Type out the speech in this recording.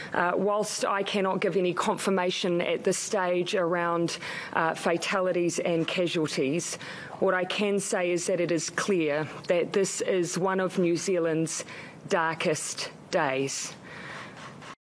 Whilst I cannot give any confirmation at this stage around fatalities and casualties, what I can say is that it is clear that this is one of New Zealand's darkest days.